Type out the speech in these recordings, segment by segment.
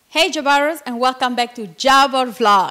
Hey Jabaarers, and welcome back to Jabaar Vlog.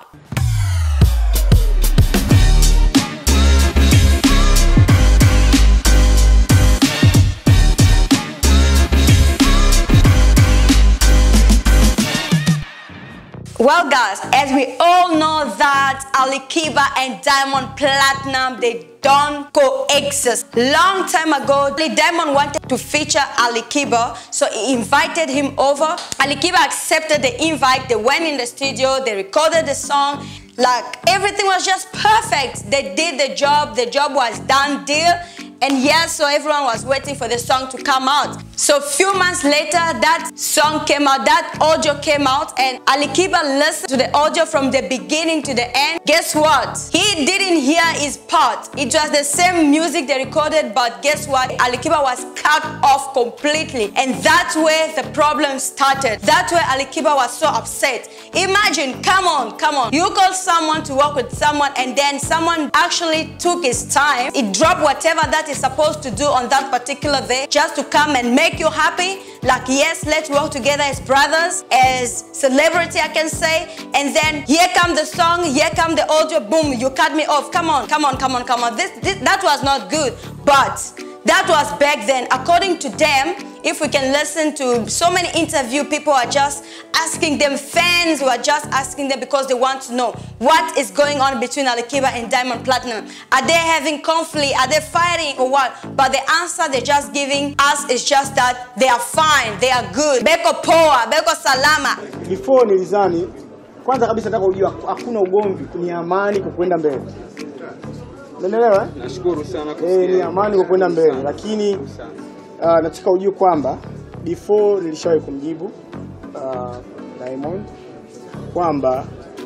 Well guys, as we all know that Ali KIBA and Diamond Platinum, they don't coexist. Long time ago, Diamond wanted to feature Ali KIBA, so he invited him over. Ali KIBA accepted the invite. They went in the studio, they recorded the song. Like, everything was just perfect. They did the job was done deal. And yes, so everyone was waiting for the song to come out. So a few months later, that song came out, that audio came out, and Ali KIBA listened to the audio from the beginning to the end. Guess what? He didn't hear his part. It was the same music they recorded, but guess what? Ali KIBA was cut off completely. And that's where the problem started. That's where Ali KIBA was so upset. Imagine, come on. You call someone to work with someone, and then someone actually took his time. He dropped whatever that is supposed to do on that particular day just to come and make you happy. Like, yes, let's work together as brothers, as celebrity, I can say. And then here come the song, here come the audio, boom, you cut me off. Come on. That was not good. But that was back then. According to them, if we can listen to so many interviews, people are just asking them, fans who are just asking them because they want to know what is going on between Ali KIBA and Diamond Platinum. Are they having conflict? Are they fighting or what? But the answer they're just giving us is just that they are fine, they are good. Beko poa, beko salama. Before nilizani, kwanza kabisa nataka ujue hakuna ugomvi, ni amani kwa kwenda mbele. Unaelewa? Nashukuru sana kusikia. Ni amani kwa kwenda mbele, lakini nataka ujue kwamba before nilishawahi kumjibu Diamond kwamba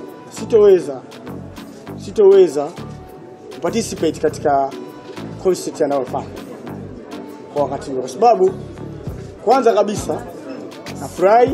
sitoweza participate katika concert anayofanya kwa wakati huo, kwa sababu kwanza kabisa nafurahi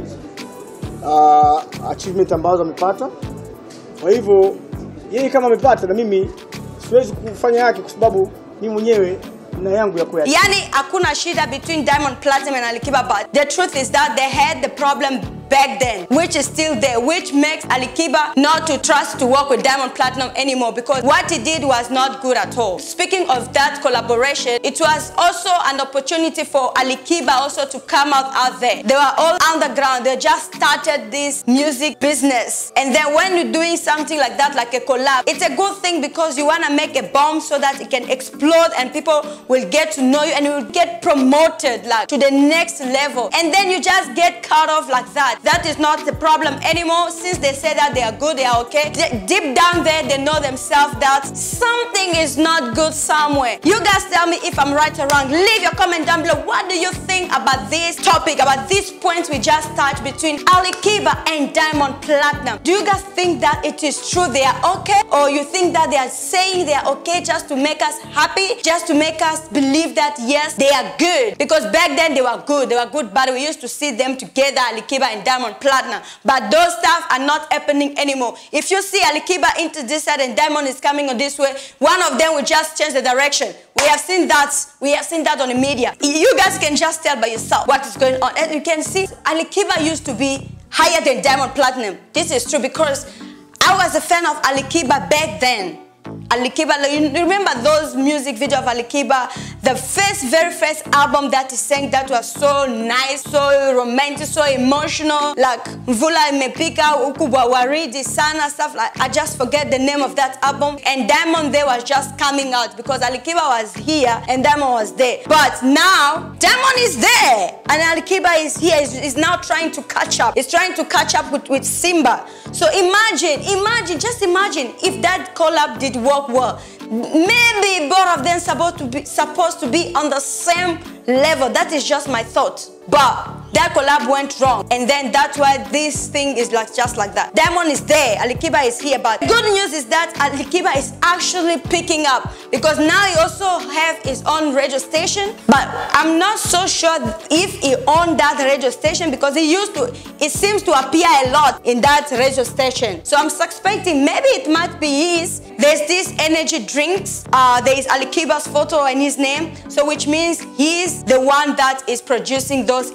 achievement ambazo amepata. Kwa hivyo yeye kama amepata, na mimi siwezi kufanya yake kwa sababu mimi mwenyewe na yangu ya kweli. Yani hakuna shida between Diamond Platinum and Ali KIBA, but the truth is that they had the problem back then, which is still there, which makes Ali KIBA not to trust to work with Diamond Platinum anymore, because what he did was not good at all. Speaking of that collaboration, it was also an opportunity for Ali KIBA also to come out there. They were all underground. They just started this music business. And then when you're doing something like that, like a collab, it's a good thing because you want to make a bomb so that it can explode and people will get to know you and you will get promoted like to the next level. And then you just get cut off like that. That is not the problem anymore, since they say that they are good, they are okay. Deep down there, they know themselves that something is not good somewhere. You guys tell me if I'm right or wrong. Leave your comment down below. What do you think about this topic, about these points we just touched between Ali KIBA and Diamond Platinum? Do you guys think that it is true they are okay? Or you think that they are saying they are okay just to make us happy? Just to make us believe that yes, they are good? Because back then they were good, but we used to see them together, Ali KIBA and Diamond Platinum. But those stuff are not happening anymore. If you see Ali KIBA into this side and Diamond is coming on this way, one of them will just change the direction. We have seen that on the media. You guys can just tell by yourself what is going on. As you can see, Ali KIBA used to be higher than Diamond Platinum. This is true because I was a fan of Ali KIBA back then. Ali KIBA, you remember those music videos of Ali KIBA? The very first album that he sang that was so nice, so romantic, so emotional, like Mvula Imepika, Ukubwa Waridi Sana, stuff like, I just forget the name of that album. And Diamond there was just coming out because Ali KIBA was here and Diamond was there. But now, Diamond is there and Ali KIBA is here, is now trying to catch up. He's trying to catch up with Simba. So just imagine if that collab did work well. Maybe both of them supposed to be on the same level. That is just my thought. But that collab went wrong, and then that's why this thing is like just like that. Diamond is there, Ali KIBA is here, but good news is that Ali KIBA is actually picking up because now he also have his own radio station. But I'm not so sure if he owned that radio station because it seems to appear a lot in that radio station. So I'm suspecting maybe it might be his. There's this energy drinks. There is Ali KIBA's photo and his name, so which means he's the one that is producing those energy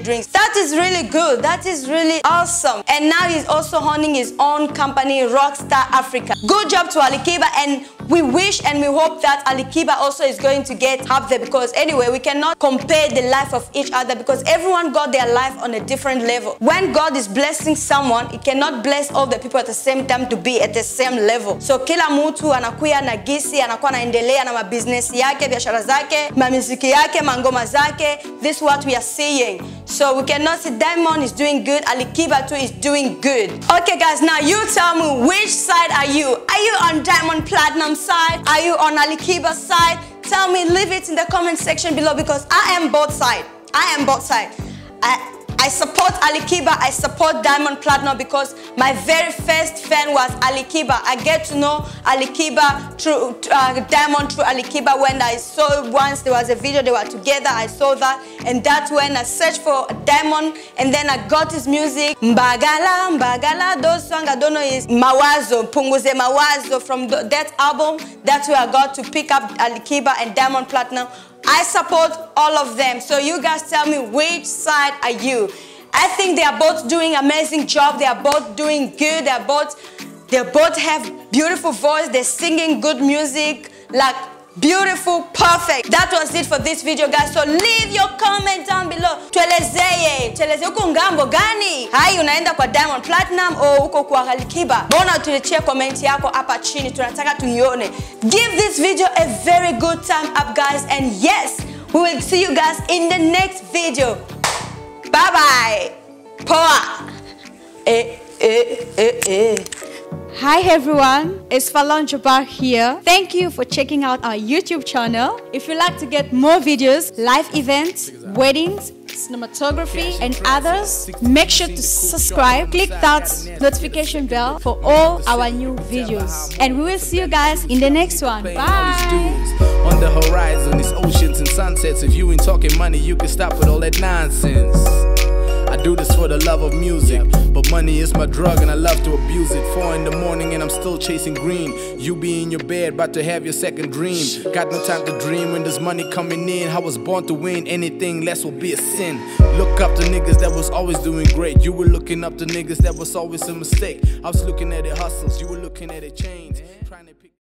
drinks. That is really good. That is really awesome. And now he's also owning his own company, Rockstar Africa. Good job to Ali KIBA, and we wish and we hope that Ali KIBA also is going to get up there, because anyway, we cannot compare the life of each other because everyone got their life on a different level. When God is blessing someone, He cannot bless all the people at the same time to be at the same level. So kila mtu anakuya na gisi, anakuwa naendelea na mabusiness yake, biashara zake, mamiziki yake, mangoma zake. This is what we are seeing. So we cannot say Diamond is doing good, Ali KIBA too is doing good. Okay guys, now you tell me, which side are you? Are you on Diamond Platinum side? Are you on Ali KIBA side? Tell me, leave it in the comment section below, because I am both sides. I am both sides. I support Ali KIBA, I support Diamond Platinum, because my very first fan was Ali KIBA. I get to know Ali KIBA through Diamond through Ali KIBA. When I saw once there was a video they were together, I saw that, and that's when I searched for Diamond, and then I got his music. Mbagala, Mbagala, those songs I don't know is Mawazo, Punguze Mawazo from that album. That's where I got to pick up Ali KIBA and Diamond Platinum. I support all of them. So you guys tell me, which side are you? I think they are both doing amazing job. They are both doing good. They both have beautiful voice. They're singing good music, like beautiful, perfect. That was it for this video, guys. So leave your comment down below. Tuelezee uko ngambo gani? Hai, unaenda kwa Diamond Platinum au uko kwa Ali KIBA? Bona tulichie comment yako hapa chini, tunataka tuione. Give this video a very good time up, guys, and yes, we will see you guys in the next video. Bye bye. Poa. Hi everyone, it's Falone Jabaar here. Thank you for checking out our YouTube channel. If you'd like to get more videos, live events, weddings, cinematography and others, make sure to subscribe, click that notification bell for all our new videos. And we will see you guys in the next one. Bye! On the horizon is oceans and sunsets. If you ain't talking money, you can stop with all that nonsense. I do this for the love of music, but money is my drug and I love to abuse it. 4 in the morning and I'm still chasing green. You be in your bed, about to have your second dream. Got no time to dream when there's money coming in. I was born to win, anything less will be a sin. Look up to niggas that was always doing great. You were looking up to niggas that was always a mistake. I was looking at their hustles, you were looking at their chains.